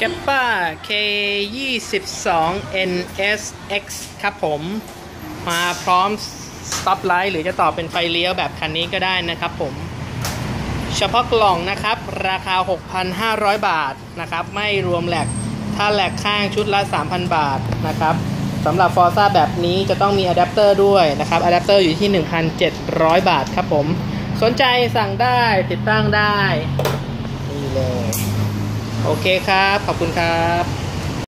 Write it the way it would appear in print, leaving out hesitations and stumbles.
KAPPA K22NSX ครับผมมาพร้อม Stop Light หรือจะต่อเป็นไฟเลี้ยวแบบคันนี้ก็ได้นะครับผมเฉพาะกล่องนะครับราคา 6,500 บาทนะครับไม่รวมแหลกถ้าแหลกข้างชุดละ 3,000 บาทนะครับสำหรับ Forza แบบนี้จะต้องมีอะแดปเตอร์ด้วยนะครับอะแดปเตอร์อยู่ที่ 1,700 บาทครับผมสนใจสั่งได้ติดตั้งได้นี่เลยโอเคครับขอบคุณครับ